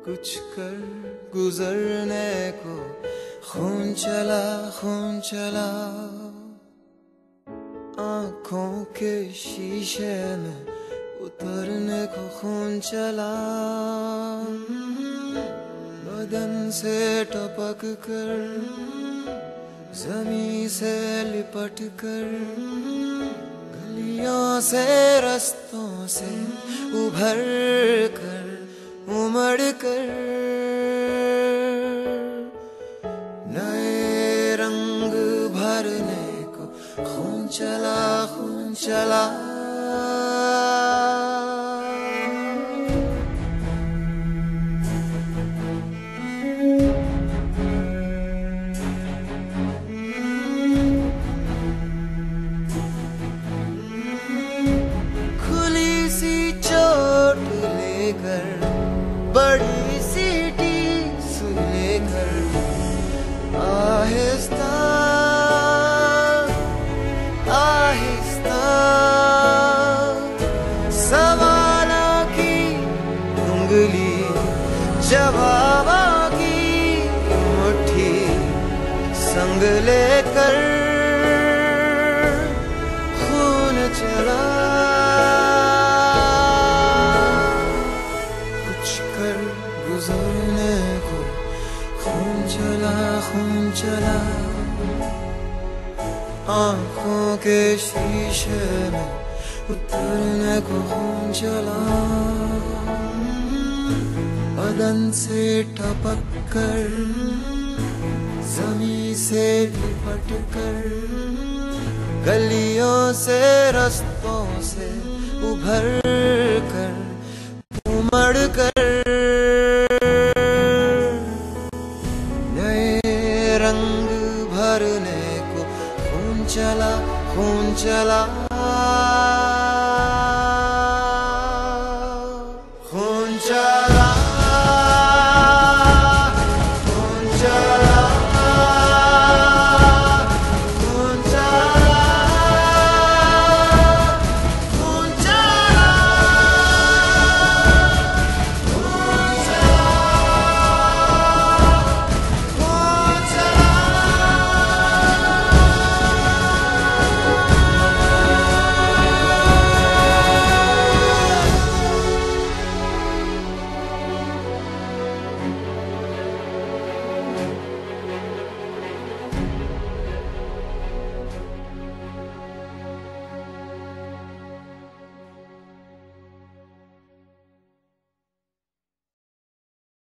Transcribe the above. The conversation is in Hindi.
कुछ कर गुजरने को खून चला आंखों के शीशे में उतरने को खून चला बदन से टपक कर जमीन से लिपट कर गलियों से रास्तों से उभर कर उमड़ कर नए रंग भरने को खून चला खुली सी चोट लेकर बड़ी सी टीस लेकर आहिस्ता आहिस्ता सवालों की उंगली जवाबों की मुट्ठी संग लेकर खून चला गुजरने को खून चला आंखों के शीशे में उतरने को खून चला बदन से टपक कर जमीन से लिपट कर गलियों से रास्तों से उभर कर उमड़ कर रंग भरने को खून चला